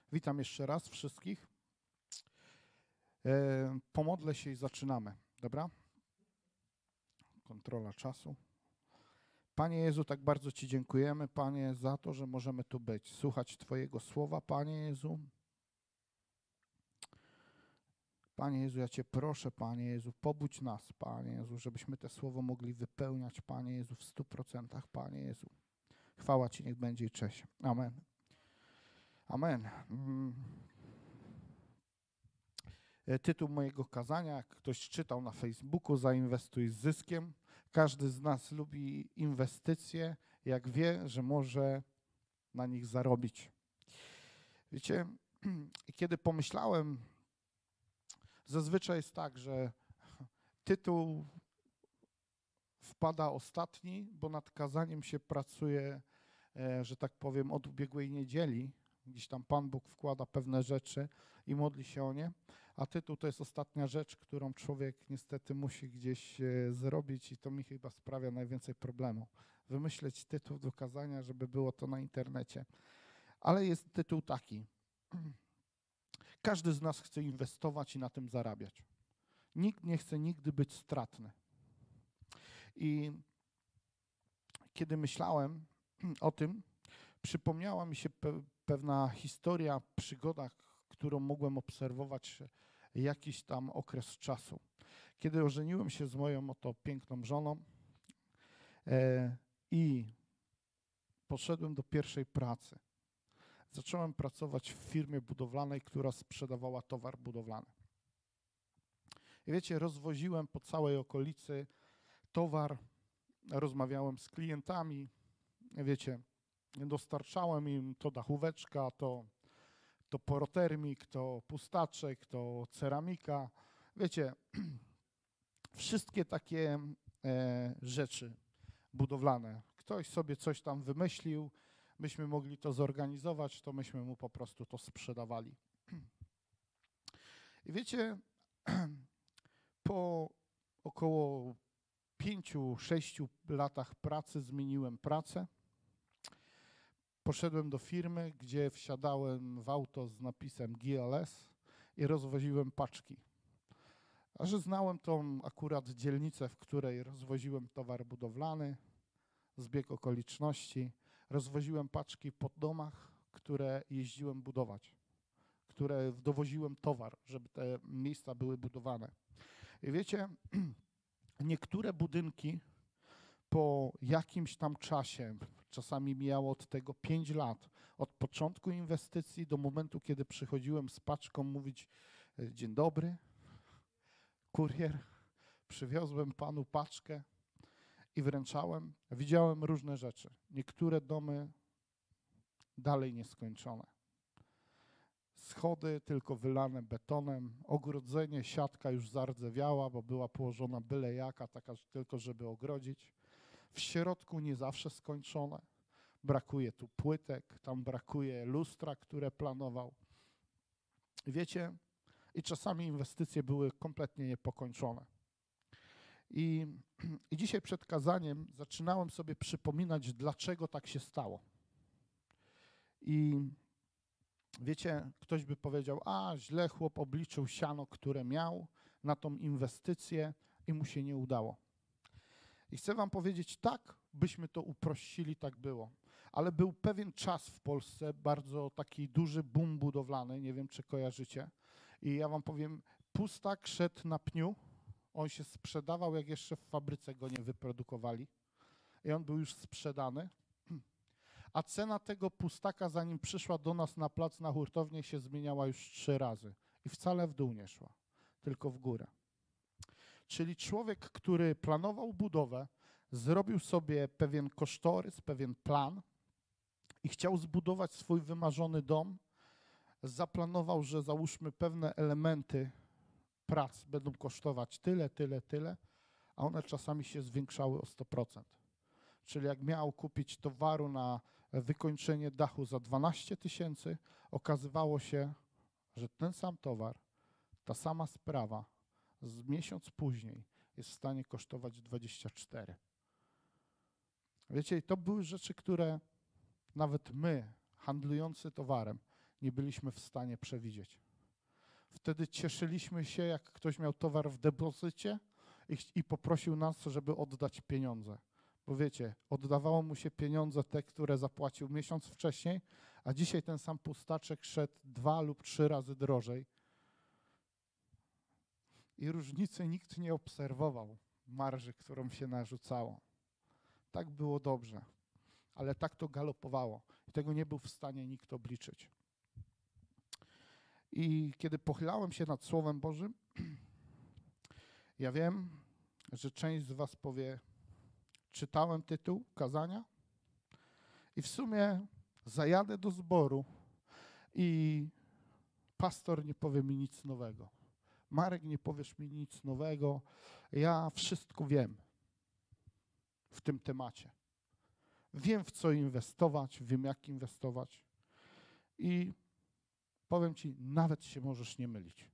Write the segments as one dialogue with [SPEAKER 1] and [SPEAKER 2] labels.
[SPEAKER 1] Witam jeszcze raz wszystkich. Pomodlę się i zaczynamy, dobra? Kontrola czasu. Panie Jezu, tak bardzo Ci dziękujemy, Panie, za to, że możemy tu być, słuchać Twojego słowa, Panie Jezu. Panie Jezu, ja Cię proszę, Panie Jezu, pobudź nas, Panie Jezu, żebyśmy te słowo mogli wypełniać, Panie Jezu, w 100%, Panie Jezu. Chwała Ci niech będzie i cześć. Amen. Amen. Tytuł mojego kazania, jak ktoś czytał na Facebooku, zainwestuj z zyskiem. Każdy z nas lubi inwestycje, jak wie, że może na nich zarobić. Wiecie, kiedy pomyślałem, zazwyczaj jest tak, że tytuł wpada ostatni, bo nad kazaniem się pracuje, że tak powiem, od ubiegłej niedzieli. Gdzieś tam Pan Bóg wkłada pewne rzeczy i modli się o nie, a tytuł to jest ostatnia rzecz, którą człowiek niestety musi gdzieś zrobić i to mi chyba sprawia najwięcej problemu. Wymyśleć tytuł do kazania, żeby było to na internecie. Ale jest tytuł taki. Każdy z nas chce inwestować i na tym zarabiać. Nikt nie chce nigdy być stratny. I kiedy myślałem o tym, przypomniała mi się pewna historia, przygoda, którą mogłem obserwować jakiś tam okres czasu. Kiedy ożeniłem się z moją oto piękną żoną i poszedłem do pierwszej pracy. Zacząłem pracować w firmie budowlanej, która sprzedawała towar budowlany. I wiecie, rozwoziłem po całej okolicy towar, rozmawiałem z klientami, wiecie, dostarczałem im to dachóweczka, to porotermik, to pustaczek, to ceramika. Wiecie, wszystkie takie rzeczy budowlane. Ktoś sobie coś tam wymyślił, myśmy mogli to zorganizować, to myśmy mu po prostu to sprzedawali. I wiecie, po około 5-6 latach pracy zmieniłem pracę. Poszedłem do firmy, gdzie wsiadałem w auto z napisem GLS i rozwoziłem paczki. A że znałem tą akurat dzielnicę, w której rozwoziłem towar budowlany, zbieg okoliczności, rozwoziłem paczki po domach, które jeździłem budować, które dowoziłem towar, żeby te miejsca były budowane. I wiecie, niektóre budynki po jakimś tam czasie, czasami mijało od tego 5 lat, od początku inwestycji do momentu, kiedy przychodziłem z paczką mówić: dzień dobry, kurier, przywiozłem panu paczkę i wręczałem. Widziałem różne rzeczy. Niektóre domy dalej nieskończone. Schody tylko wylane betonem, ogrodzenie, siatka już zardzewiała, bo była położona byle jaka, taka tylko, żeby ogrodzić. W środku nie zawsze skończone. Brakuje tu płytek, tam brakuje lustra, które planował. Wiecie, i czasami inwestycje były kompletnie niepokończone. I dzisiaj przed kazaniem zaczynałem sobie przypominać, dlaczego tak się stało. I wiecie, ktoś by powiedział: a źle chłop obliczył siano, które miał na tą inwestycję i mu się nie udało. I chcę wam powiedzieć, tak byśmy to uprościli, tak było. Ale był pewien czas w Polsce, bardzo taki duży boom budowlany, nie wiem, czy kojarzycie. I ja wam powiem, pustak szedł na pniu, on się sprzedawał, jak jeszcze w fabryce go nie wyprodukowali. I on był już sprzedany. A cena tego pustaka, zanim przyszła do nas na plac, na hurtownię, się zmieniała już 3 razy. I wcale w dół nie szła, tylko w górę. Czyli człowiek, który planował budowę, zrobił sobie pewien kosztorys, pewien plan i chciał zbudować swój wymarzony dom, zaplanował, że załóżmy pewne elementy prac będą kosztować tyle, tyle, tyle, a one czasami się zwiększały o 100%. Czyli jak miał kupić towaru na wykończenie dachu za 12 000, okazywało się, że ten sam towar, ta sama sprawa z miesiąc później jest w stanie kosztować 24. Wiecie, i to były rzeczy, które nawet my, handlujący towarem, nie byliśmy w stanie przewidzieć. Wtedy cieszyliśmy się, jak ktoś miał towar w depozycie i poprosił nas, żeby oddać pieniądze. Bo wiecie, oddawało mu się pieniądze te, które zapłacił miesiąc wcześniej, a dzisiaj ten sam pustaczek szedł 2 lub 3 razy drożej. I różnicy nikt nie obserwował, marży, którą się narzucało. Tak było dobrze, ale tak to galopowało i tego nie był w stanie nikt obliczyć. I kiedy pochylałem się nad Słowem Bożym, ja wiem, że część z was powie, czytałem tytuł kazania i w sumie zajadę do zboru i pastor nie powie mi nic nowego. Marek, nie powiesz mi nic nowego. Ja wszystko wiem w tym temacie. Wiem, w co inwestować, wiem, jak inwestować i powiem ci, nawet się możesz nie mylić.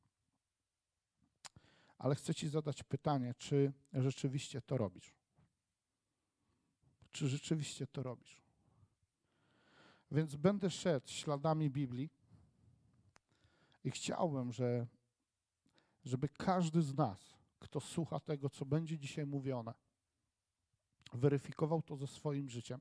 [SPEAKER 1] Ale chcę ci zadać pytanie, czy rzeczywiście to robisz? Czy rzeczywiście to robisz? Więc będę szedł śladami Biblii i chciałbym, żeby każdy z nas, kto słucha tego, co będzie dzisiaj mówione, weryfikował to ze swoim życiem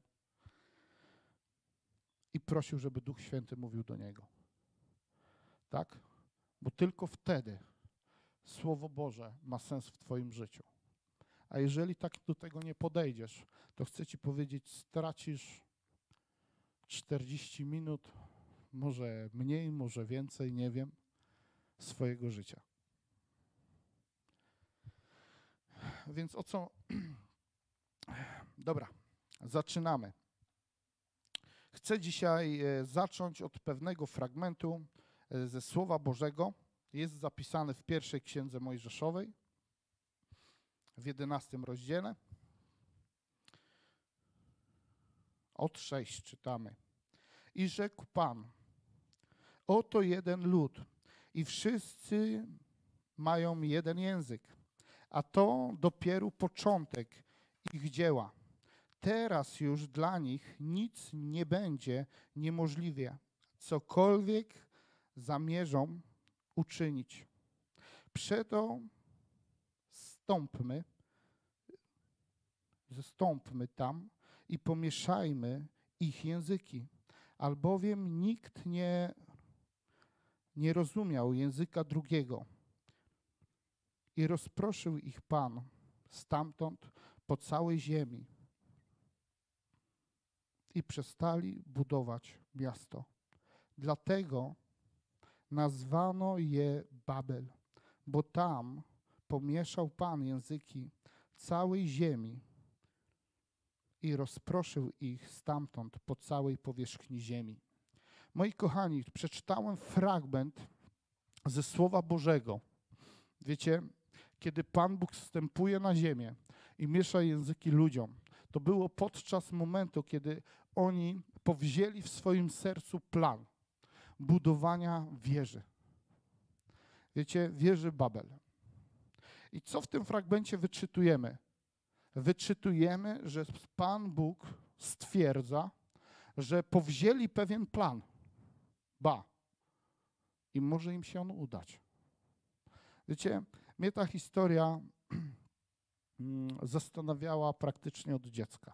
[SPEAKER 1] i prosił, żeby Duch Święty mówił do niego. Tak? Bo tylko wtedy Słowo Boże ma sens w twoim życiu. A jeżeli tak do tego nie podejdziesz, to chcę ci powiedzieć, stracisz 40 minut, może mniej, może więcej, nie wiem, swojego życia. Więc o co? Dobra, zaczynamy. Chcę dzisiaj zacząć od pewnego fragmentu ze Słowa Bożego. Jest zapisany w pierwszej Księdze Mojżeszowej, w 11 rozdziale. Od 6 czytamy. I rzekł Pan, oto jeden lud i wszyscy mają jeden język, a to dopiero początek ich dzieła. Teraz już dla nich nic nie będzie niemożliwe, cokolwiek zamierzą uczynić. Przeto zstąpmy tam i pomieszajmy ich języki, albowiem nikt nie rozumiał języka drugiego. I rozproszył ich Pan stamtąd po całej ziemi. I przestali budować miasto. Dlatego nazwano je Babel, bo tam pomieszał Pan języki całej ziemi i rozproszył ich stamtąd po całej powierzchni ziemi. Moi kochani, przeczytałem fragment ze Słowa Bożego. Wiecie, kiedy Pan Bóg zstępuje na ziemię i miesza języki ludziom, to było podczas momentu, kiedy oni powzięli w swoim sercu plan budowania wieży. Wiecie, wieży Babel. I co w tym fragmencie wyczytujemy? Wyczytujemy, że Pan Bóg stwierdza, że powzięli pewien plan. I może im się on udać. Wiecie, mnie ta historia zastanawiała praktycznie od dziecka.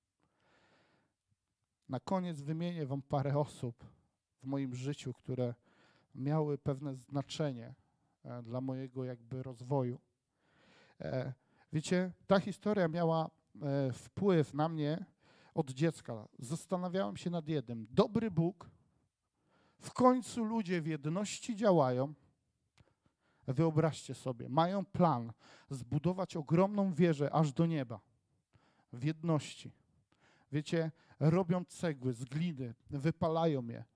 [SPEAKER 1] Na koniec wymienię wam parę osób w moim życiu, które miały pewne znaczenie dla mojego jakby rozwoju. Wiecie, ta historia miała wpływ na mnie od dziecka. Zastanawiałem się nad jednym. Dobry Bóg, w końcu ludzie w jedności działają. Wyobraźcie sobie, mają plan zbudować ogromną wieżę aż do nieba. W jedności. Wiecie, robią cegły z gliny, wypalają je.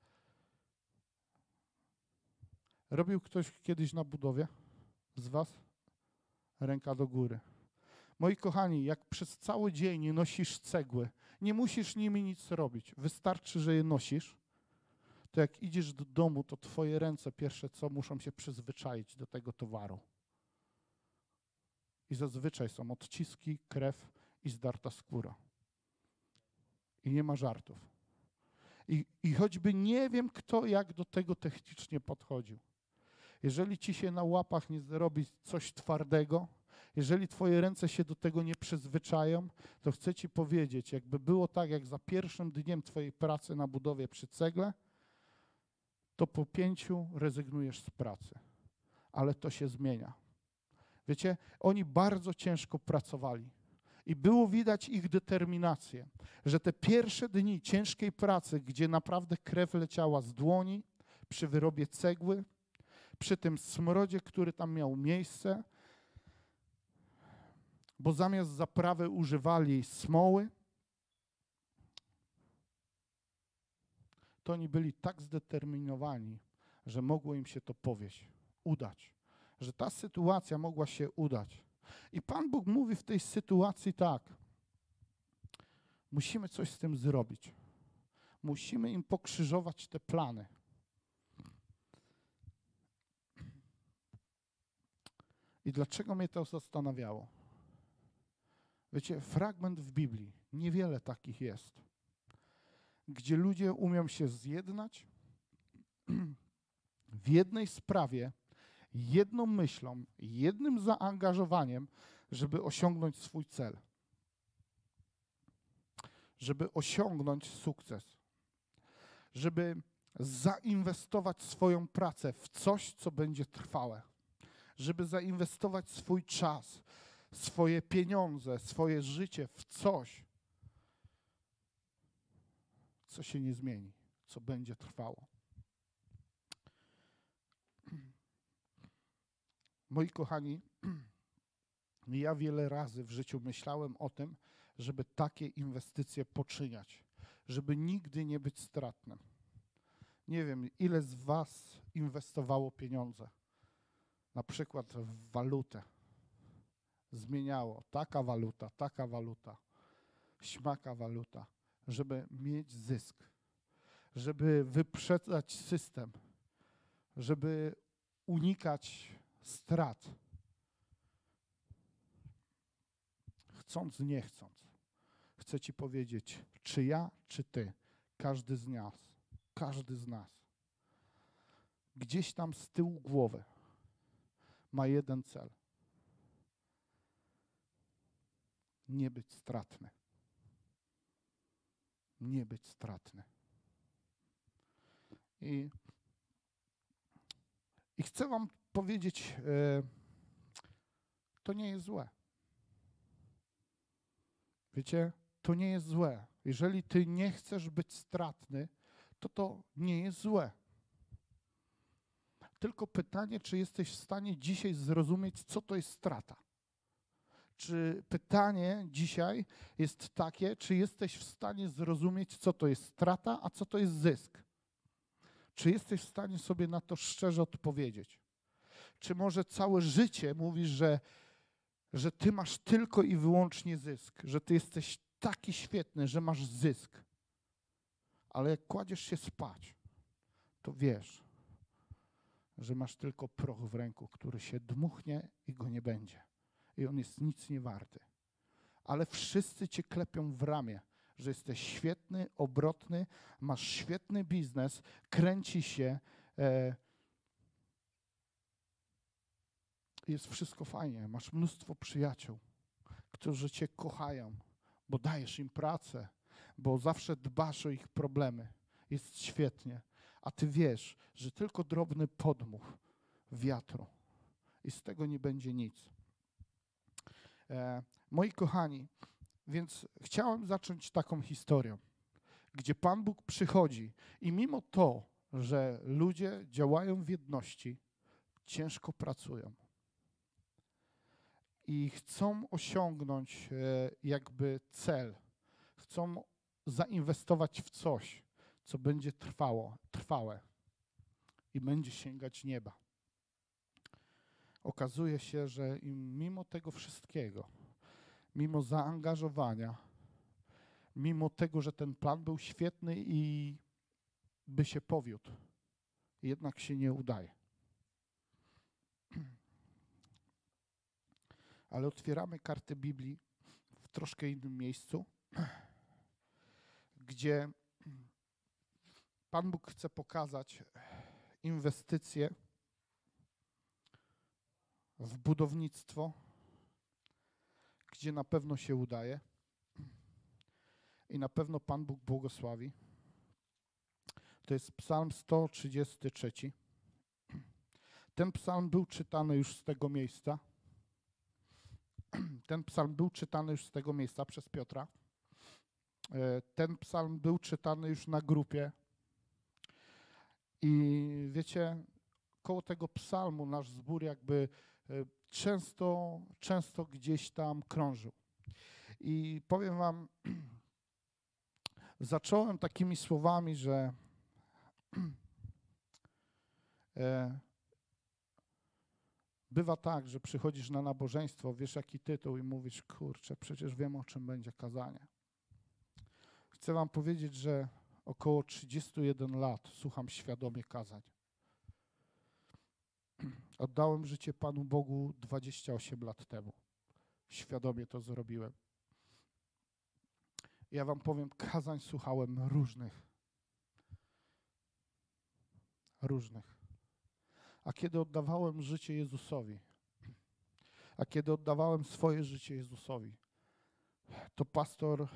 [SPEAKER 1] Robił ktoś kiedyś na budowie z was? Ręka do góry. Moi kochani, jak przez cały dzień nosisz cegły, nie musisz nimi nic robić. Wystarczy, że je nosisz, to jak idziesz do domu, to twoje ręce pierwsze co muszą się przyzwyczaić do tego towaru. I zazwyczaj są odciski, krew i zdarta skóra. I nie ma żartów. I choćby nie wiem, kto jak do tego technicznie podchodził. Jeżeli ci się na łapach nie zrobi coś twardego, jeżeli twoje ręce się do tego nie przyzwyczają, to chcę ci powiedzieć, jakby było tak, jak za pierwszym dniem twojej pracy na budowie przy cegle, to po 5 rezygnujesz z pracy. Ale to się zmienia. Wiecie, oni bardzo ciężko pracowali. I było widać ich determinację, że te pierwsze dni ciężkiej pracy, gdzie naprawdę krew leciała z dłoni, przy wyrobie cegły, przy tym smrodzie, który tam miał miejsce, bo zamiast zaprawy używali smoły, to oni byli tak zdeterminowani, że mogło im się to udać, że ta sytuacja mogła się udać. I Pan Bóg mówi w tej sytuacji tak, musimy coś z tym zrobić. Musimy im pokrzyżować te plany. I dlaczego mnie to zastanawiało? Wiecie, fragment w Biblii, niewiele takich jest, gdzie ludzie umią się zjednać w jednej sprawie, jedną myślą, jednym zaangażowaniem, żeby osiągnąć swój cel, żeby osiągnąć sukces, żeby zainwestować swoją pracę w coś, co będzie trwałe, żeby zainwestować swój czas, swoje pieniądze, swoje życie w coś, co się nie zmieni, co będzie trwało. Moi kochani, ja wiele razy w życiu myślałem o tym, żeby takie inwestycje poczyniać, żeby nigdy nie być stratnym. Nie wiem, ile z was inwestowało pieniądze, na przykład w walutę. Zmieniało taka waluta, śmaka waluta, żeby mieć zysk, żeby wyprzedzać system, żeby unikać strat. Chcąc, nie chcąc. Chcę ci powiedzieć, czy ja, czy ty, każdy z nas, gdzieś tam z tyłu głowy ma jeden cel. Nie być stratny. Nie być stratny. I chcę wam powiedzieć, to nie jest złe. Wiecie, to nie jest złe. Jeżeli ty nie chcesz być stratny, to nie jest złe. Tylko pytanie, czy jesteś w stanie dzisiaj zrozumieć, co to jest strata. Czy pytanie dzisiaj jest takie, czy jesteś w stanie zrozumieć, co to jest strata, a co to jest zysk? Czy jesteś w stanie sobie na to szczerze odpowiedzieć? Czy może całe życie mówisz, że ty masz tylko i wyłącznie zysk, że ty jesteś taki świetny, że masz zysk, ale jak kładziesz się spać, to wiesz, że masz tylko proch w ręku, który się dmuchnie i go nie będzie. I on jest nic nie warty. Ale wszyscy cię klepią w ramię, że jesteś świetny, obrotny, masz świetny biznes, kręci się, jest wszystko fajnie, masz mnóstwo przyjaciół, którzy cię kochają, bo dajesz im pracę, bo zawsze dbasz o ich problemy. Jest świetnie. A ty wiesz, że tylko drobny podmuch wiatru i z tego nie będzie nic. Moi kochani, więc chciałem zacząć taką historią, gdzie Pan Bóg przychodzi i mimo to, że ludzie działają w jedności, ciężko pracują i chcą osiągnąć jakby cel, chcą zainwestować w coś, co będzie trwałe i będzie sięgać nieba. Okazuje się, że im mimo tego wszystkiego, mimo zaangażowania, mimo tego, że ten plan był świetny i by się powiódł, jednak się nie udaje. Ale otwieramy kartę Biblii w troszkę innym miejscu, gdzie Pan Bóg chce pokazać inwestycje w budownictwo, gdzie na pewno się udaje i na pewno Pan Bóg błogosławi. To jest Psalm 133. Ten psalm był czytany już z tego miejsca. Ten psalm był czytany już z tego miejsca przez Piotra. Ten psalm był czytany już na grupie. I wiecie, koło tego psalmu nasz zbór jakby często gdzieś tam krążył. I powiem wam, zacząłem takimi słowami, że bywa tak, że przychodzisz na nabożeństwo, wiesz jaki tytuł i mówisz, kurczę, przecież wiem o czym będzie kazanie. Chcę wam powiedzieć, że około 31 lat słucham świadomie kazań. Oddałem życie Panu Bogu 28 lat temu. Świadomie to zrobiłem. Ja wam powiem, kazań słuchałem różnych. A kiedy oddawałem życie Jezusowi, a kiedy oddawałem swoje życie Jezusowi, to pastor,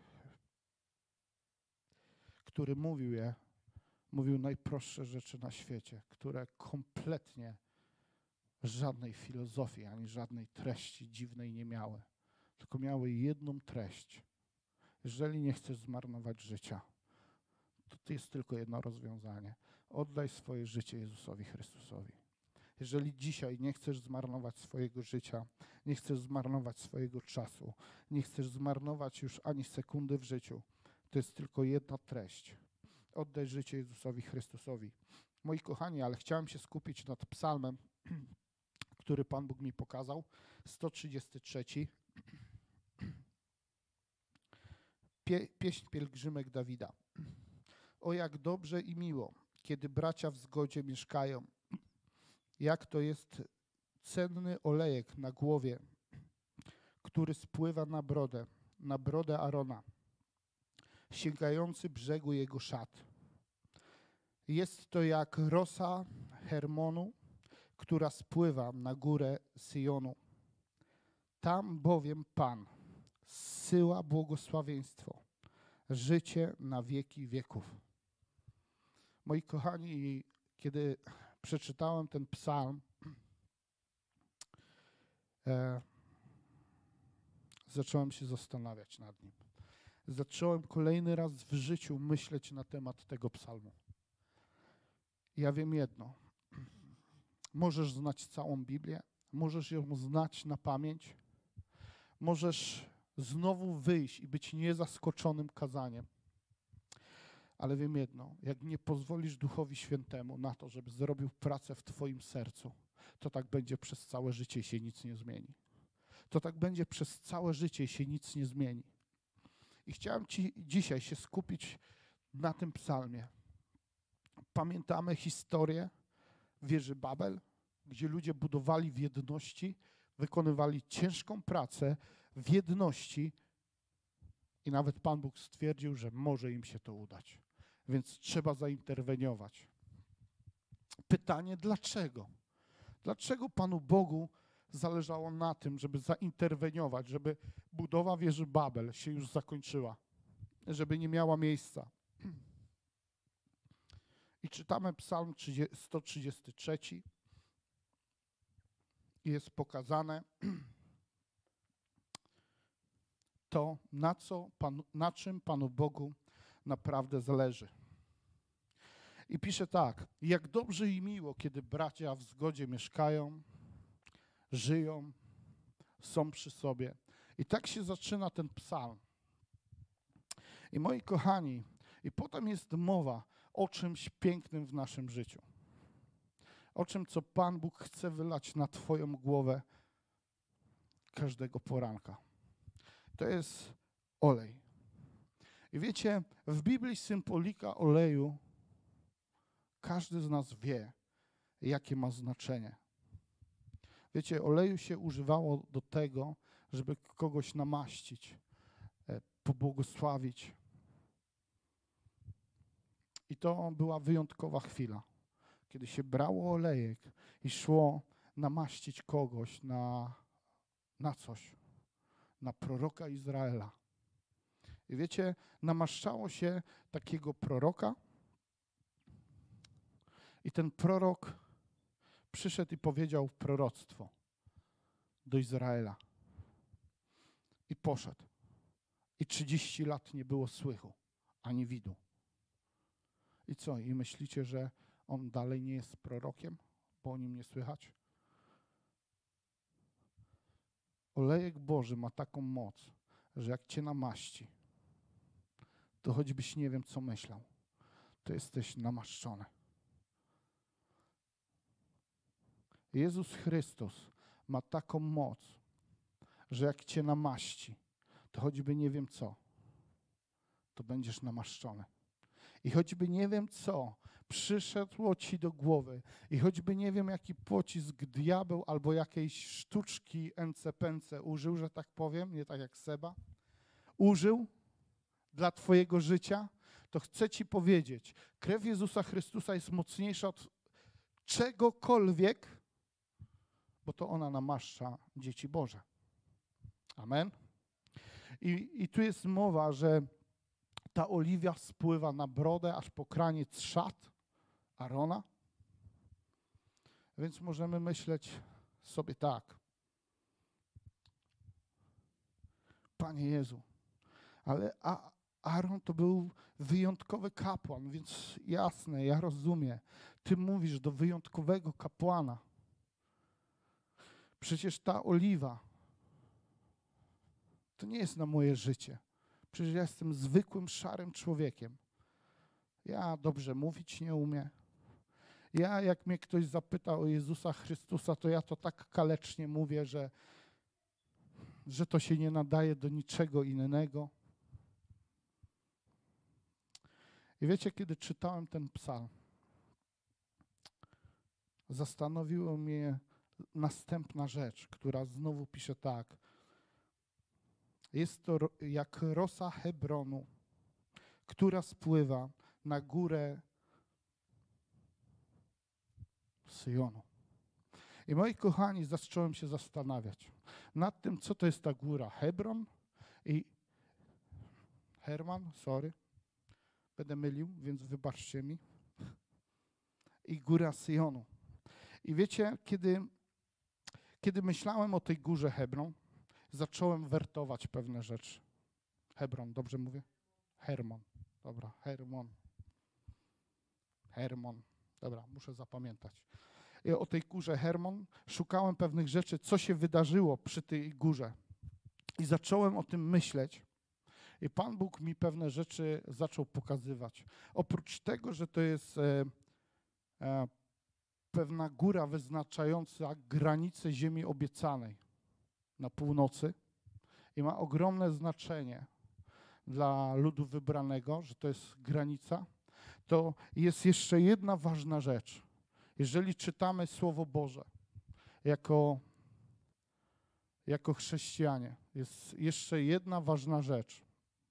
[SPEAKER 1] który mówił najprostsze rzeczy na świecie, które kompletnie żadnej filozofii, ani żadnej treści dziwnej nie miały, tylko miały jedną treść. Jeżeli nie chcesz zmarnować życia, to jest tylko jedno rozwiązanie. Oddaj swoje życie Jezusowi Chrystusowi. Jeżeli dzisiaj nie chcesz zmarnować swojego życia, nie chcesz zmarnować swojego czasu, nie chcesz zmarnować już ani sekundy w życiu, to jest tylko jedna treść. Oddaj życie Jezusowi Chrystusowi. Moi kochani, ale chciałem się skupić nad psalmem, który Pan Bóg mi pokazał. 133. Pieśń pielgrzymek Dawida. O jak dobrze i miło, kiedy bracia w zgodzie mieszkają. Jak to jest cenny olejek na głowie, który spływa na brodę Arona, sięgający brzegu jego szat. Jest to jak rosa Hermonu, która spływa na górę Syjonu. Tam bowiem Pan zsyła błogosławieństwo, życie na wieki wieków. Moi kochani, kiedy przeczytałem ten psalm, zacząłem się zastanawiać nad nim. Zacząłem kolejny raz w życiu myśleć na temat tego psalmu. Ja wiem jedno. Możesz znać całą Biblię, możesz ją znać na pamięć, możesz znowu wyjść i być niezaskoczonym kazaniem. Ale wiem jedno, jak nie pozwolisz Duchowi Świętemu na to, żeby zrobił pracę w twoim sercu, to tak będzie przez całe życie i się nic nie zmieni. To tak będzie przez całe życie i się nic nie zmieni. I chciałem dzisiaj się skupić na tym psalmie. Pamiętamy historię wieży Babel, gdzie ludzie budowali w jedności, wykonywali ciężką pracę w jedności i nawet Pan Bóg stwierdził, że może im się to udać. Więc trzeba zainterweniować. Pytanie, dlaczego? Dlaczego Panu Bogu zależało na tym, żeby zainterweniować, żeby budowa wieży Babel się już zakończyła, żeby nie miała miejsca? I czytamy Psalm 133. Jest pokazane to, na czym Panu Bogu naprawdę zależy. I pisze tak: jak dobrze i miło, kiedy bracia w zgodzie mieszkają, żyją, są przy sobie. I tak się zaczyna ten psalm. I moi kochani, i potem jest mowa o czymś pięknym w naszym życiu. O czym, co Pan Bóg chce wylać na twoją głowę każdego poranka. To jest olej. I wiecie, w Biblii symbolika oleju każdy z nas wie, jakie ma znaczenie. Wiecie, oleju się używało do tego, żeby kogoś namaścić, pobłogosławić. I to była wyjątkowa chwila, kiedy się brało olejek i szło namaścić kogoś na coś, na proroka Izraela. I wiecie, namaszczało się takiego proroka i ten prorok przyszedł i powiedział proroctwo do Izraela. I poszedł. I 30 lat nie było słychu, ani widu. I co? I myślicie, że on dalej nie jest prorokiem, bo o nim nie słychać? Olejek Boży ma taką moc, że jak cię namaści, to choćbyś nie wiem, co myślał, to jesteś namaszczony. Jezus Chrystus ma taką moc, że jak cię namaści, to choćby nie wiem co, to będziesz namaszczony. I choćby nie wiem co przyszedło ci do głowy i choćby nie wiem jaki pocisk diabeł albo jakiejś sztuczki NCPNC użył, że tak powiem, nie tak jak Seba, użył dla twojego życia, to chcę ci powiedzieć, krew Jezusa Chrystusa jest mocniejsza od czegokolwiek, bo to ona namaszcza dzieci Boże. Amen. I tu jest mowa, że ta oliwia spływa na brodę, aż po kraniec szat Arona. Więc możemy myśleć sobie tak. Panie Jezu, ale Aaron to był wyjątkowy kapłan, więc jasne, ja rozumiem. Ty mówisz do wyjątkowego kapłana. Przecież ta oliwa to nie jest na moje życie. Przecież ja jestem zwykłym, szarym człowiekiem. Ja dobrze mówić nie umiem. Ja, jak mnie ktoś zapyta o Jezusa Chrystusa, to ja to tak kalecznie mówię, że to się nie nadaje do niczego innego. I wiecie, kiedy czytałem ten psalm, zastanowiło mnie następna rzecz, która znowu pisze tak. Jest to jak rosa Hebronu, która spływa na górę Syjonu. I moi kochani, zacząłem się zastanawiać nad tym, co to jest ta góra Hebron i będę mylił, więc wybaczcie mi. I góra Syjonu. I wiecie, kiedy myślałem o tej górze Hebron, zacząłem wertować pewne rzeczy. Hebron, dobrze mówię? Hermon. Dobra, Hermon. Dobra, muszę zapamiętać. I o tej górze Hermon szukałem pewnych rzeczy, co się wydarzyło przy tej górze. I zacząłem o tym myśleć. I Pan Bóg mi pewne rzeczy zaczął pokazywać. Oprócz tego, że to jest pewna góra wyznaczająca granicę ziemi obiecanej na północy i ma ogromne znaczenie dla ludu wybranego, że to jest granica, to jest jeszcze jedna ważna rzecz. Jeżeli czytamy Słowo Boże jako chrześcijanie, jest jeszcze jedna ważna rzecz.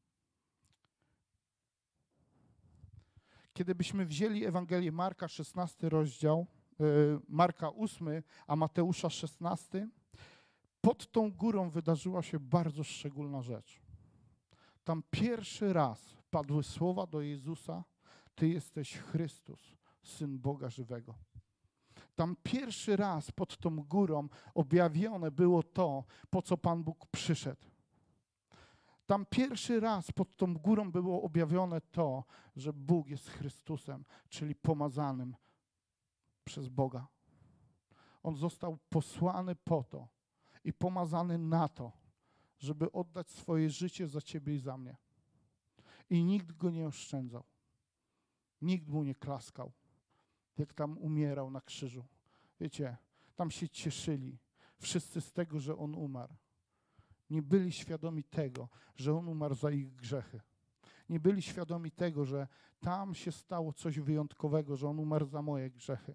[SPEAKER 1] Kiedy byśmy wzięli Ewangelię Marka, 16 rozdział, Marka 8, a Mateusza 16, pod tą górą wydarzyła się bardzo szczególna rzecz. Tam pierwszy raz padły słowa do Jezusa: Ty jesteś Chrystus, Syn Boga żywego. Tam pierwszy raz pod tą górą objawione było to, po co Pan Bóg przyszedł. Tam pierwszy raz pod tą górą było objawione to, że Bóg jest Chrystusem, czyli pomazanym przez Boga. On został posłany po to i pomazany na to, żeby oddać swoje życie za ciebie i za mnie. I nikt go nie oszczędzał. Nikt mu nie klaskał, jak tam umierał na krzyżu. Wiecie, tam się cieszyli wszyscy z tego, że on umarł. Nie byli świadomi tego, że on umarł za ich grzechy. Nie byli świadomi tego, że tam się stało coś wyjątkowego, że on umarł za moje grzechy.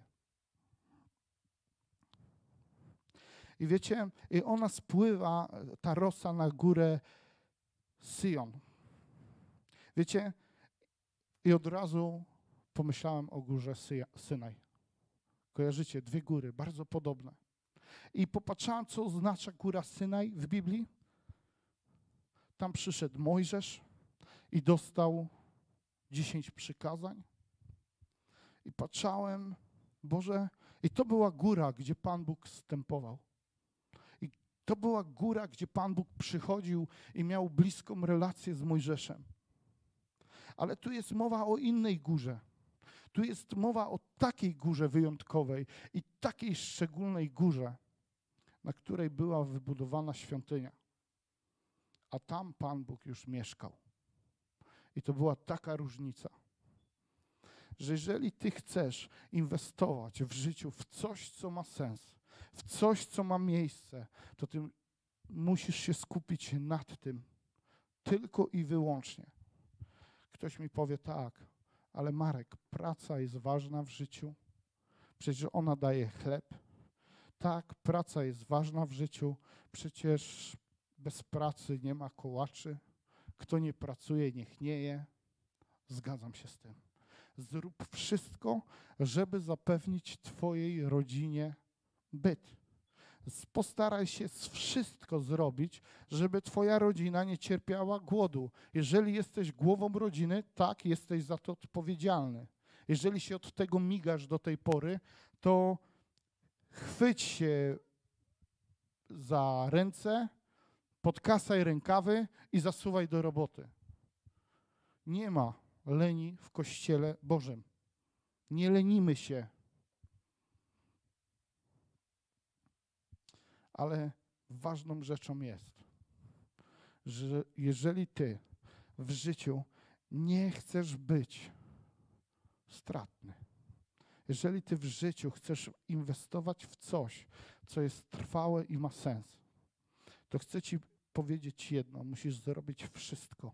[SPEAKER 1] I wiecie, i ona spływa, ta rosa, na górę Syjon. Wiecie, i od razu pomyślałem o górze Synaj. Kojarzycie, 2 góry, bardzo podobne. I popatrzałem, co oznacza góra Synaj w Biblii. Tam przyszedł Mojżesz i dostał 10 przykazań. I patrzałem, Boże, i to była góra, gdzie Pan Bóg zstępował. I to była góra, gdzie Pan Bóg przychodził i miał bliską relację z Mojżeszem. Ale tu jest mowa o innej górze. Tu jest mowa o takiej górze wyjątkowej i takiej szczególnej górze, na której była wybudowana świątynia. A tam Pan Bóg już mieszkał. I to była taka różnica, że jeżeli ty chcesz inwestować w życiu w coś, co ma sens, w coś, co ma miejsce, to ty musisz się skupić nad tym tylko i wyłącznie. Ktoś mi powie tak, ale Marek, praca jest ważna w życiu, przecież ona daje chleb. Tak, praca jest ważna w życiu, przecież bez pracy nie ma kołaczy. Kto nie pracuje, niech nie je. Zgadzam się z tym. Zrób wszystko, żeby zapewnić twojej rodzinie byt. Postaraj się wszystko zrobić, żeby twoja rodzina nie cierpiała głodu. Jeżeli jesteś głową rodziny, tak, jesteś za to odpowiedzialny. Jeżeli się od tego migasz do tej pory, to chwyć się za ręce, podkasaj rękawy i zasuwaj do roboty. Nie ma leni w Kościele Bożym. Nie lenimy się. Ale ważną rzeczą jest, że jeżeli ty w życiu nie chcesz być stratny, jeżeli ty w życiu chcesz inwestować w coś, co jest trwałe i ma sens, to chcę ci powiedzieć jedno, musisz zrobić wszystko,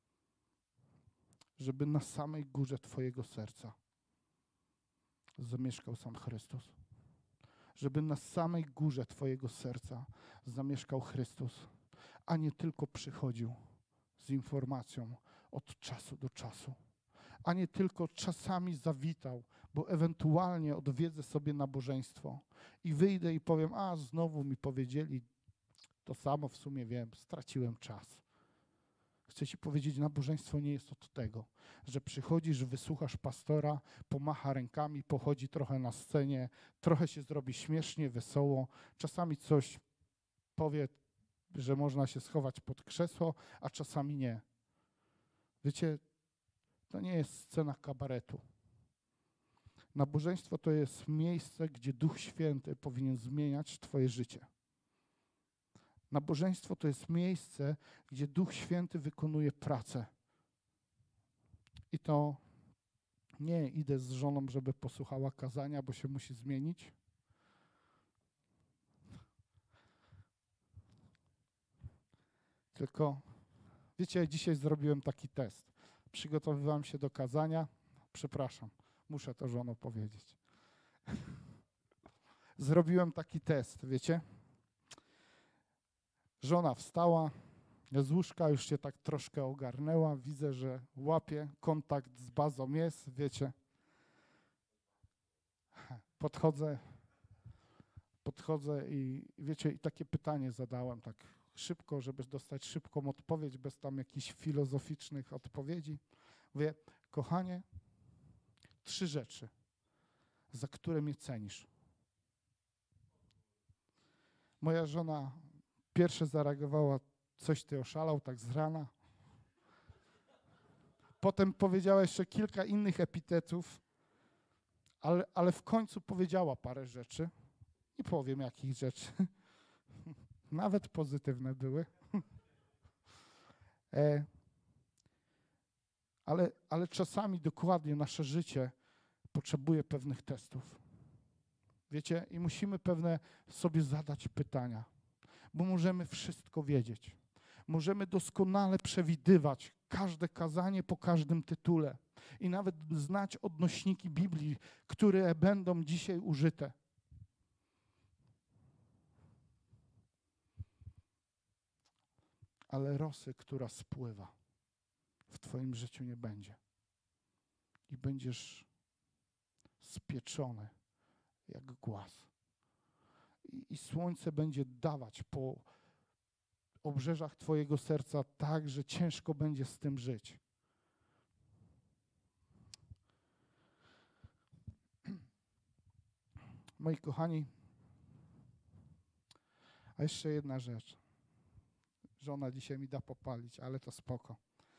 [SPEAKER 1] żeby na samej górze twojego serca zamieszkał sam Chrystus. Żeby na samej górze twojego serca zamieszkał Chrystus, a nie tylko przychodził z informacją od czasu do czasu, a nie tylko czasami zawitał, bo ewentualnie odwiedzę sobie nabożeństwo i wyjdę i powiem, a znowu mi powiedzieli to samo, w sumie wiem, straciłem czas. Chcę ci powiedzieć, nabożeństwo nie jest od tego, że przychodzisz, wysłuchasz pastora, pomacha rękami, pochodzi trochę na scenie, trochę się zrobi śmiesznie, wesoło, czasami coś powie, że można się schować pod krzesło, a czasami nie. Wiecie, to nie jest scena kabaretu. Nabożeństwo to jest miejsce, gdzie Duch Święty powinien zmieniać twoje życie. Nabożeństwo to jest miejsce, gdzie Duch Święty wykonuje pracę. I to nie idę z żoną, żeby posłuchała kazania, bo się musi zmienić. Tylko, wiecie, dzisiaj zrobiłem taki test. Przygotowywałem się do kazania. Przepraszam, muszę to żono powiedzieć. Zrobiłem taki test, wiecie? Żona wstała z łóżka, już się tak troszkę ogarnęła. Widzę, że łapie, kontakt z bazą jest, wiecie. Podchodzę i wiecie, i takie pytanie zadałem tak szybko, żeby dostać szybką odpowiedź, bez tam jakichś filozoficznych odpowiedzi. Mówię, kochanie, 3 rzeczy, za które mnie cenisz. Moja żona pierwsze zareagowała, coś ty oszalał tak z rana. Potem powiedziała jeszcze kilka innych epitetów, ale w końcu powiedziała parę rzeczy. Nie powiem jakich rzeczy. Nawet pozytywne były. Ale czasami dokładnie nasze życie potrzebuje pewnych testów. Wiecie, i musimy pewne sobie zadać pytania, bo możemy wszystko wiedzieć. Możemy doskonale przewidywać każde kazanie po każdym tytule i nawet znać odnośniki Biblii, które będą dzisiaj użyte. Ale rosy, która spływa, w twoim życiu nie będzie. I będziesz spieczony jak głaz. I słońce będzie dawać po obrzeżach twojego serca tak, że ciężko będzie z tym żyć. Moi kochani, a jeszcze jedna rzecz. Żona dzisiaj mi da popalić, ale to spoko.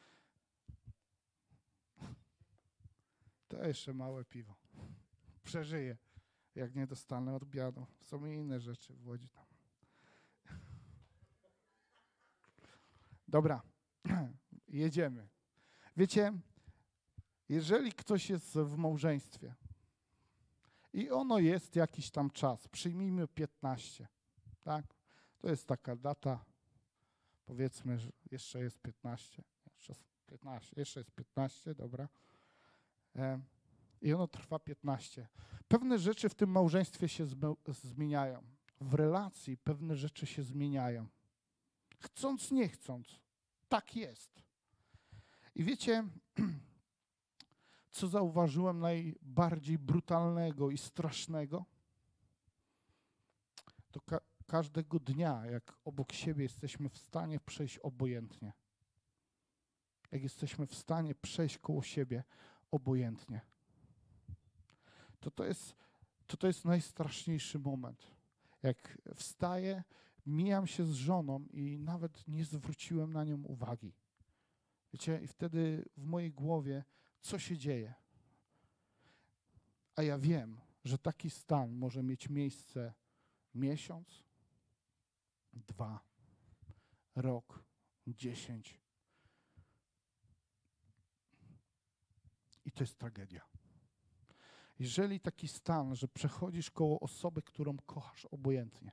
[SPEAKER 1] To jeszcze małe piwo. Przeżyję, jak nie dostanę obiadu. Są inne rzeczy w Łodzi tam. Dobra, jedziemy. Wiecie, jeżeli ktoś jest w małżeństwie i ono jest jakiś tam czas, przyjmijmy 15, tak? To jest taka data, powiedzmy, że jeszcze jest 15, jeszcze jest 15, dobra. I ono trwa 15. Pewne rzeczy w tym małżeństwie się zmieniają. W relacji pewne rzeczy się zmieniają. Chcąc, nie chcąc. Tak jest. I wiecie, co zauważyłem najbardziej brutalnego i strasznego? To każdego dnia, jak obok siebie jesteśmy w stanie przejść obojętnie. Jak jesteśmy w stanie przejść koło siebie obojętnie. To jest najstraszniejszy moment. Jak wstaję, mijam się z żoną i nawet nie zwróciłem na nią uwagi. Wiecie, i wtedy w mojej głowie, co się dzieje? A ja wiem, że taki stan może mieć miejsce miesiąc, 2, rok, 10. I to jest tragedia. Jeżeli taki stan, że przechodzisz koło osoby, którą kochasz obojętnie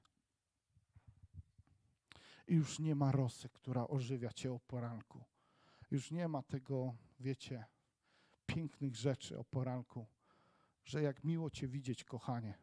[SPEAKER 1] i już nie ma rosy, która ożywia cię o poranku, już nie ma tego, wiecie, pięknych rzeczy o poranku, że jak miło cię widzieć, kochanie.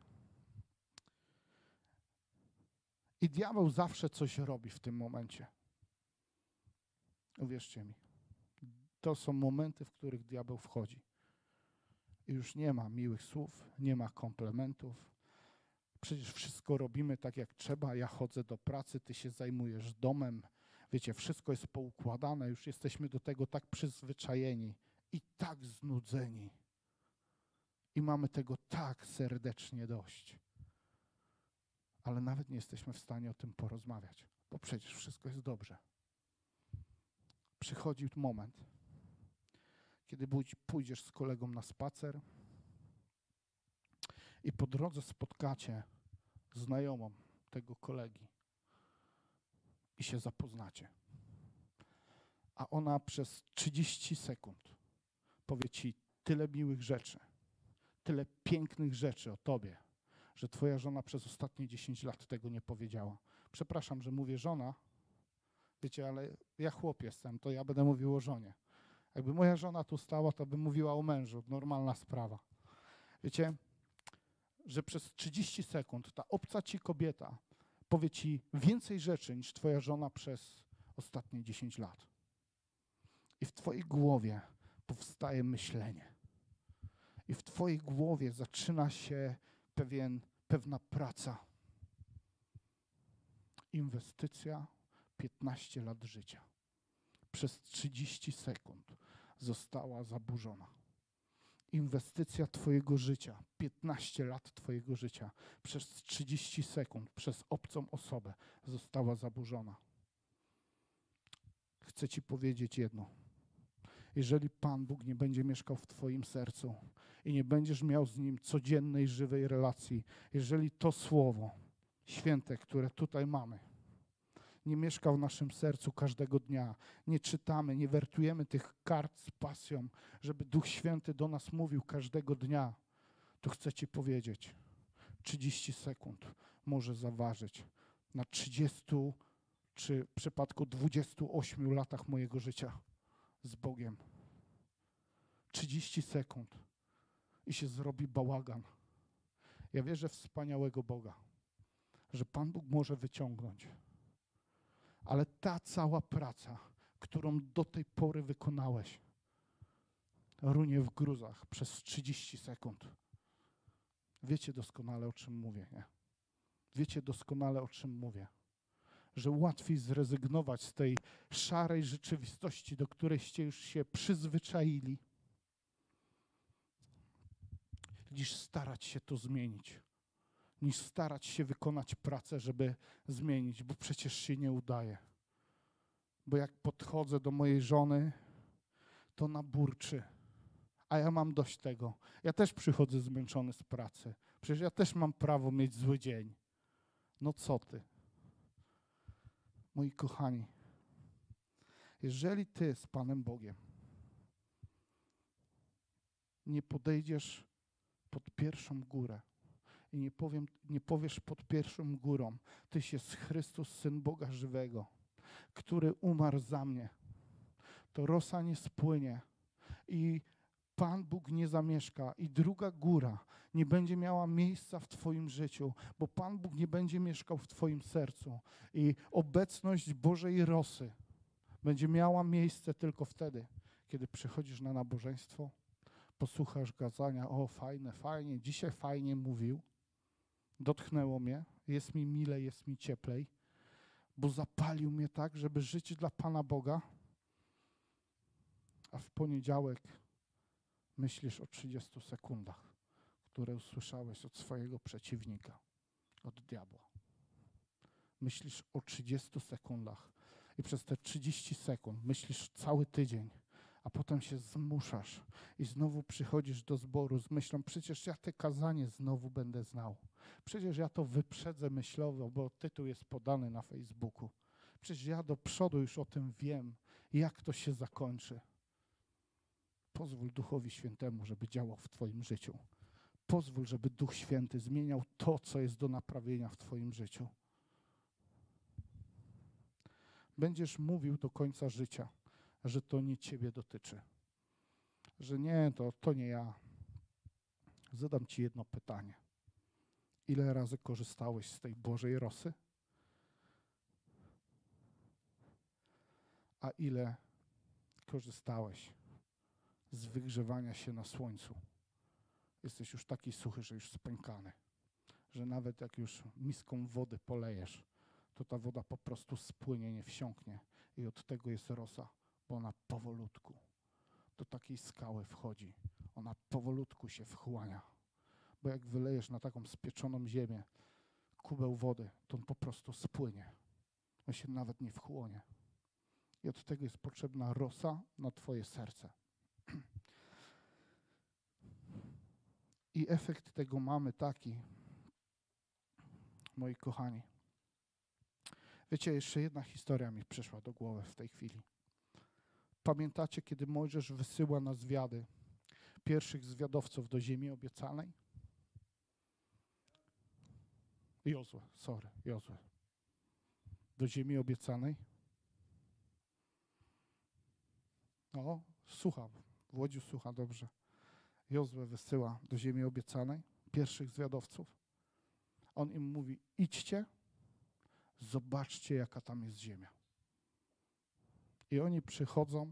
[SPEAKER 1] I diabeł zawsze coś robi w tym momencie. Uwierzcie mi. To są momenty, w których diabeł wchodzi. I już nie ma miłych słów, nie ma komplementów. Przecież wszystko robimy tak, jak trzeba. Ja chodzę do pracy, ty się zajmujesz domem. Wiecie, wszystko jest poukładane. Już jesteśmy do tego tak przyzwyczajeni i tak znudzeni. I mamy tego tak serdecznie dość. Ale nawet nie jesteśmy w stanie o tym porozmawiać, bo przecież wszystko jest dobrze. Przychodzi moment, kiedy pójdziesz z kolegą na spacer i po drodze spotkacie znajomą tego kolegi i się zapoznacie. A ona przez 30 sekund powie ci tyle miłych rzeczy, tyle pięknych rzeczy o tobie, że twoja żona przez ostatnie 10 lat tego nie powiedziała. Przepraszam, że mówię żona, wiecie, ale ja chłop jestem, to ja będę mówił o żonie. Jakby moja żona tu stała, to by mówiła o mężu. Normalna sprawa. Wiecie, że przez 30 sekund ta obca ci kobieta powie ci więcej rzeczy niż twoja żona przez ostatnie 10 lat. I w twojej głowie powstaje myślenie. I w twojej głowie zaczyna się pewna praca. Inwestycja 15 lat życia. Przez 30 sekund została zaburzona. Inwestycja twojego życia, 15 lat twojego życia, przez 30 sekund, przez obcą osobę została zaburzona. Chcę ci powiedzieć jedno. Jeżeli Pan Bóg nie będzie mieszkał w twoim sercu i nie będziesz miał z Nim codziennej, żywej relacji, jeżeli to Słowo Święte, które tutaj mamy, nie mieszka w naszym sercu każdego dnia, nie czytamy, nie wertujemy tych kart z pasją, żeby Duch Święty do nas mówił każdego dnia, to chcę ci powiedzieć, 30 sekund może zaważyć na 30 czy w przypadku 28 latach mojego życia z Bogiem. 30 sekund i się zrobi bałagan. Ja wierzę w wspaniałego Boga, że Pan Bóg może wyciągnąć. Ale ta cała praca, którą do tej pory wykonałeś, runie w gruzach przez 30 sekund. Wiecie doskonale, o czym mówię, nie? Wiecie doskonale, o czym mówię. Że łatwiej zrezygnować z tej szarej rzeczywistości, do którejście już się przyzwyczaili, niż starać się to zmienić. Niż starać się wykonać pracę, żeby zmienić, bo przecież się nie udaje. Bo jak podchodzę do mojej żony, to ona burczy. A ja mam dość tego. Ja też przychodzę zmęczony z pracy. Przecież ja też mam prawo mieć zły dzień. No co ty? Moi kochani, jeżeli ty z Panem Bogiem nie podejdziesz pod pierwszą górę i nie powiesz pod pierwszą górą, Tyś jest Chrystus, Syn Boga żywego, który umarł za mnie, to rosa nie spłynie i Pan Bóg nie zamieszka i druga góra nie będzie miała miejsca w Twoim życiu, bo Pan Bóg nie będzie mieszkał w Twoim sercu i obecność Bożej rosy będzie miała miejsce tylko wtedy, kiedy przychodzisz na nabożeństwo, posłuchasz kazania, o fajnie, dzisiaj fajnie mówił, dotknęło mnie, jest mi milej, jest mi cieplej, bo zapalił mnie tak, żeby żyć dla Pana Boga, a w poniedziałek myślisz o 30 sekundach, które usłyszałeś od swojego przeciwnika, od diabła. Myślisz o 30 sekundach i przez te 30 sekund myślisz cały tydzień, a potem się zmuszasz i znowu przychodzisz do zboru z myślą, przecież ja te kazanie znowu będę znał. Przecież ja to wyprzedzę myślowo, bo tytuł jest podany na Facebooku. Przecież ja do przodu już o tym wiem, jak to się zakończy. Pozwól Duchowi Świętemu, żeby działał w Twoim życiu. Pozwól, żeby Duch Święty zmieniał to, co jest do naprawienia w Twoim życiu. Będziesz mówił do końca życia, że to nie Ciebie dotyczy. Że nie, to nie ja. Zadam Ci jedno pytanie. Ile razy korzystałeś z tej Bożej rosy? A ile korzystałeś z wygrzewania się na słońcu? Jesteś już taki suchy, że już spękany. Że nawet jak już miską wody polejesz, to ta woda po prostu spłynie, nie wsiąknie. I od tego jest rosa, bo ona powolutku do takiej skały wchodzi. Ona powolutku się wchłania. Bo jak wylejesz na taką spieczoną ziemię kubeł wody, to on po prostu spłynie. On się nawet nie wchłonie. I od tego jest potrzebna rosa na Twoje serce. I efekt tego mamy taki, moi kochani. Wiecie, jeszcze jedna historia mi przyszła do głowy w tej chwili. Pamiętacie, kiedy Mojżesz wysyła na zwiady pierwszych zwiadowców do ziemi obiecanej? Jozue. Do ziemi obiecanej? No, słucham. W Łodziu słucha dobrze. Jozue wysyła do ziemi obiecanej pierwszych zwiadowców. On im mówi, idźcie, zobaczcie, jaka tam jest ziemia. I oni przychodzą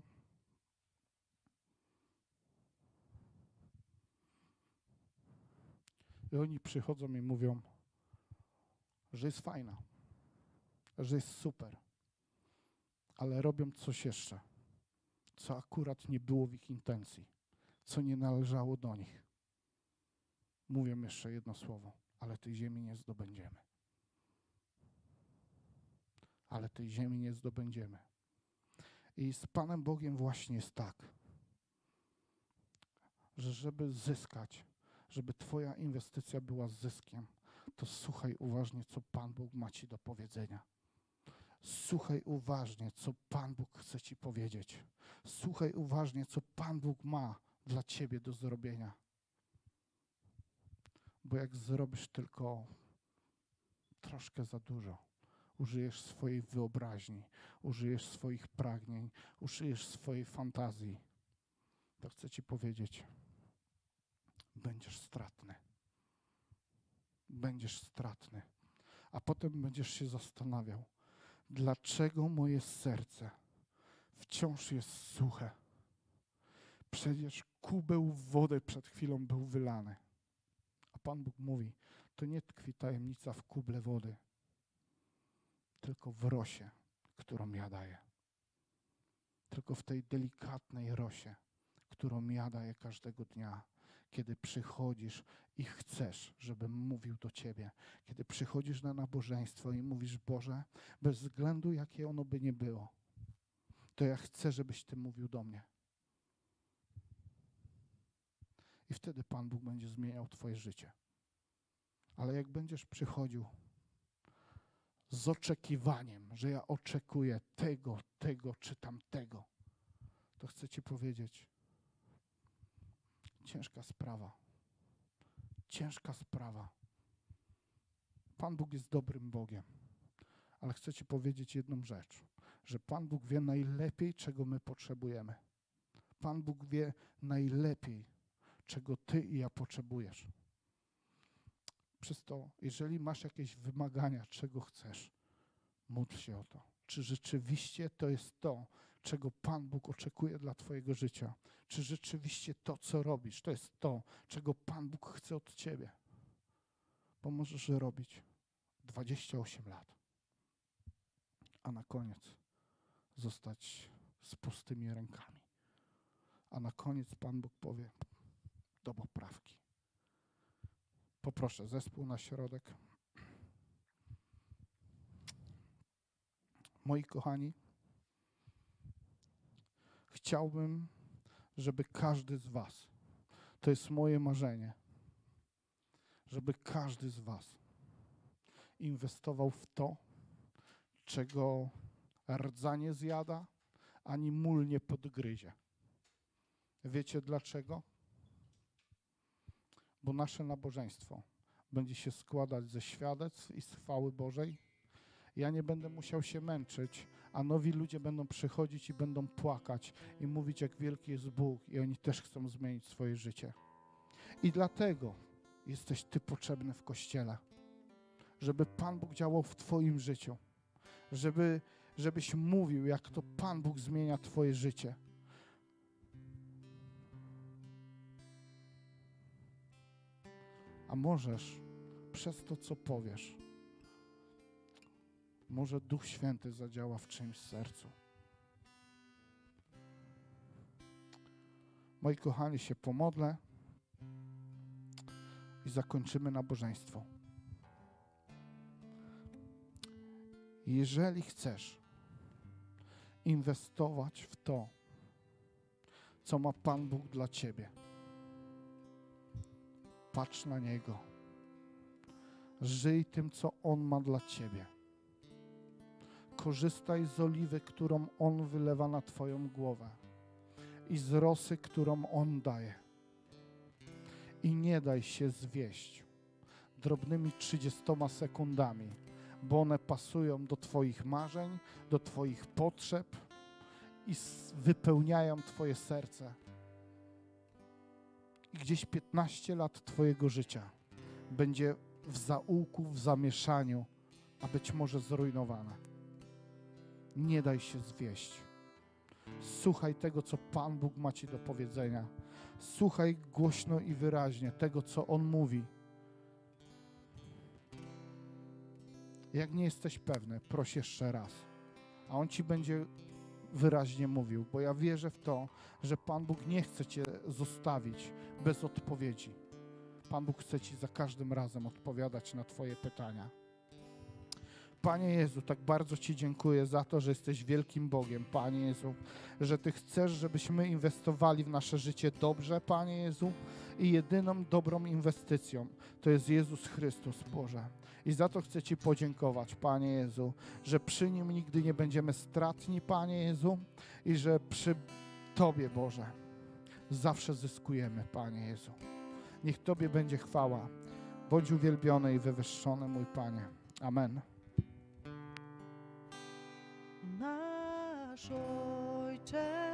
[SPEAKER 1] i mówią, że jest fajna, że jest super, ale robią coś jeszcze, co akurat nie było w ich intencji, co nie należało do nich. Mówią jeszcze jedno słowo, ale tej ziemi nie zdobędziemy. Ale tej ziemi nie zdobędziemy. I z Panem Bogiem właśnie jest tak, że żeby zyskać, żeby Twoja inwestycja była z zyskiem, to słuchaj uważnie, co Pan Bóg ma Ci do powiedzenia. Słuchaj uważnie, co Pan Bóg chce Ci powiedzieć. Słuchaj uważnie, co Pan Bóg ma dla Ciebie do zrobienia. Bo jak zrobisz tylko troszkę za dużo, użyjesz swojej wyobraźni, użyjesz swoich pragnień, użyjesz swojej fantazji, to chcę Ci powiedzieć, będziesz stratny. Będziesz stratny. A potem będziesz się zastanawiał, dlaczego moje serce wciąż jest suche. Przecież kubeł wody przed chwilą był wylany. A Pan Bóg mówi, to nie tkwi tajemnica w kuble wody, tylko w rosie, którą ja daję. Tylko w tej delikatnej rosie, którą ja daję każdego dnia. Kiedy przychodzisz i chcesz, żebym mówił do Ciebie. Kiedy przychodzisz na nabożeństwo i mówisz, Boże, bez względu jakie ono by nie było, to ja chcę, żebyś Ty mówił do mnie. I wtedy Pan Bóg będzie zmieniał Twoje życie. Ale jak będziesz przychodził z oczekiwaniem, że ja oczekuję tego czy tamtego, to chcę Ci powiedzieć, ciężka sprawa. Ciężka sprawa. Pan Bóg jest dobrym Bogiem, ale chcę Ci powiedzieć jedną rzecz, że Pan Bóg wie najlepiej, czego my potrzebujemy. Pan Bóg wie najlepiej, czego Ty i ja potrzebujesz. Przez to, jeżeli masz jakieś wymagania, czego chcesz, módl się o to. Czy rzeczywiście to jest to, czego Pan Bóg oczekuje dla Twojego życia? Czy rzeczywiście to, co robisz, to jest to, czego Pan Bóg chce od Ciebie? Bo możesz robić 28 lat, a na koniec zostać z pustymi rękami. A na koniec Pan Bóg powie, do poprawki. Poproszę zespół na środek. Moi kochani, chciałbym, żeby każdy z was, to jest moje marzenie, żeby każdy z was inwestował w to, czego rdza nie zjada, ani mól nie podgryzie. Wiecie dlaczego? Bo nasze nabożeństwo będzie się składać ze świadectw i z chwały Bożej. Ja nie będę musiał się męczyć, a nowi ludzie będą przychodzić i będą płakać i mówić, jak wielki jest Bóg, i oni też chcą zmienić swoje życie. I dlatego jesteś Ty potrzebny w Kościele, żeby Pan Bóg działał w Twoim życiu, żebyś mówił, jak to Pan Bóg zmienia Twoje życie. A możesz przez to, co powiesz, może Duch Święty zadziała w czyimś sercu. Moi kochani, się pomodlę i zakończymy nabożeństwo. Jeżeli chcesz inwestować w to, co ma Pan Bóg dla Ciebie, patrz na Niego. Żyj tym, co On ma dla Ciebie. Korzystaj z oliwy, którą On wylewa na Twoją głowę i z rosy, którą On daje. I nie daj się zwieść drobnymi 30 sekundami, bo one pasują do Twoich marzeń, do Twoich potrzeb i wypełniają Twoje serce. I gdzieś 15 lat Twojego życia będzie w zaułku, w zamieszaniu, a być może zrujnowane. Nie daj się zwieść. Słuchaj tego, co Pan Bóg ma Ci do powiedzenia. Słuchaj głośno i wyraźnie tego, co On mówi. Jak nie jesteś pewny, proś jeszcze raz, a On Ci będzie wyraźnie mówił, bo ja wierzę w to, że Pan Bóg nie chce Cię zostawić bez odpowiedzi. Pan Bóg chce Ci za każdym razem odpowiadać na Twoje pytania. Panie Jezu, tak bardzo Ci dziękuję za to, że jesteś wielkim Bogiem, Panie Jezu, że Ty chcesz, żebyśmy inwestowali w nasze życie dobrze, Panie Jezu, i jedyną dobrą inwestycją to jest Jezus Chrystus, Boże. I za to chcę Ci podziękować, Panie Jezu, że przy Nim nigdy nie będziemy stratni, Panie Jezu, i że przy Tobie, Boże, zawsze zyskujemy, Panie Jezu. Niech Tobie będzie chwała. Bądź uwielbiony i wywyższony, mój Panie. Amen.
[SPEAKER 2] Nasz Ojcze